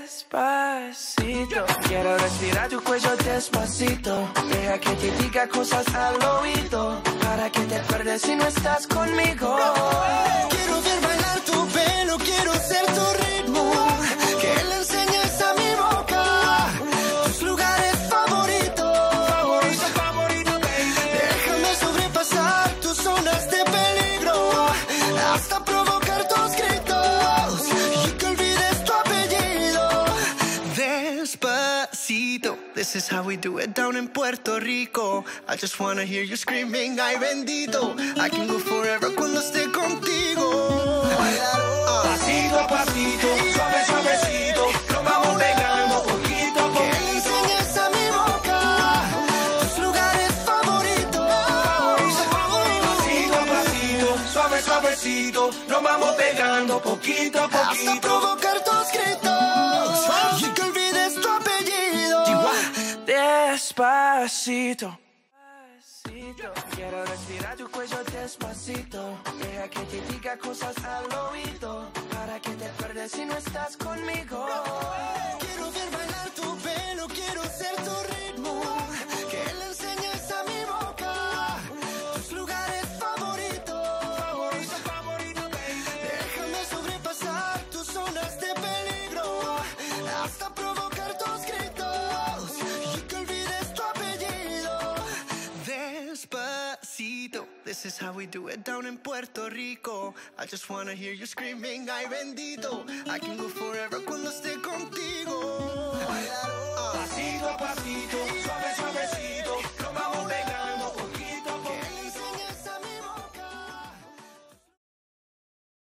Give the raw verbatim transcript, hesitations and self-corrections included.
Despacito, quiero respirar tu cuello despacito. Deja que te diga cosas al oído, para que te pierdas si no estás conmigo. Quiero ver bailar tu pelo, quiero ser tu ritmo. Que le enseñes a mi boca tus lugares favoritos. Favorito, favorito, baby. Déjame sobrepasar tus zonas de peligro, hasta provocar tus gritos y que olvides tu apellido. Despacito, this is how we do it down in Puerto Rico. I just wanna hear you screaming, ay bendito. I can go forever cuando esté contigo. Pasito a pasito, suave, suavecito, nos vamos pegando poquito a Que le poquito. enseñes a mi boca tus lugares favoritos. Pasito a pasito, suave, suavecito, nos vamos pegando poquito a Hasta poquito. provocar tus gritos y que olvides tu apellido. Despacito. Despacito, quiero respirar tu cuello despacito. Deja que te diga cosas al oído, para que te pierdas si no estás conmigo. Quiero ver bailar tu pelo, quiero ser tu ritmo. Que le enseñes a mi boca tus lugares favoritos. Favorito, favorito, baby. Déjame sobrepasar tus zonas de peligro, hasta provocar tus gritos y que olvides tu apellido. Despacito, this is how we do it down in Puerto Rico. I just wanna hear you screaming, ay bendito. I can go forever cuando esté contigo. Pasito a pasito, suave,